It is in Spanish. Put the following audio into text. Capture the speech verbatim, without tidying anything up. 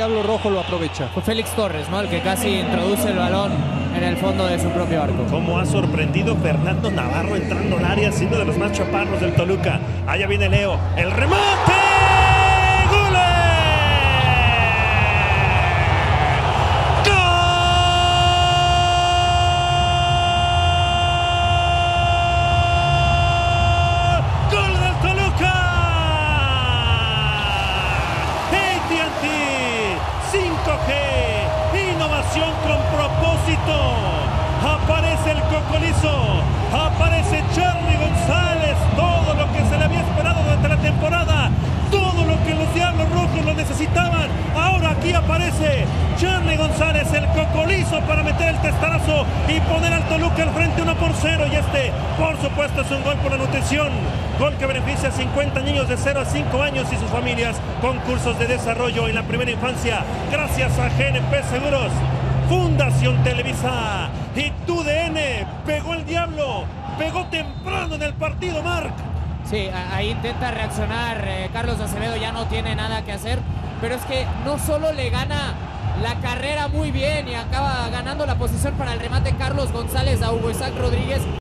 Diablo Rojo lo aprovecha. Fue Félix Torres, ¿no? El que casi introduce el balón en el fondo de su propio arco. Cómo ha sorprendido Fernando Navarro entrando al área, siendo de los más chaparros del Toluca. Allá viene Leo, el remate. cinco G, innovación con propósito. Aparece el Cocolizo, aparece Charly González, todo lo que se le había esperado durante la temporada, todo lo que los Diablos Rojos lo necesitaban. Ahora aquí aparece Charly González, el Cocolizo, para meter el testarazo y poner al Toluca al frente uno por cero. Y este, por supuesto, es un gol por la nutrición. Gol que beneficia a cincuenta niños de cero a cinco años y sus familias con cursos de desarrollo en la primera infancia. Gracias a G N P Seguros, Fundación Televisa y Tu D N. Pegó el Diablo, pegó temprano en el partido, Marc. Sí, ahí intenta reaccionar eh, Carlos Acevedo, ya no tiene nada que hacer, pero es que no solo le gana la carrera muy bien y acaba ganando la posición para el remate Carlos González a Hugo Isaac Rodríguez.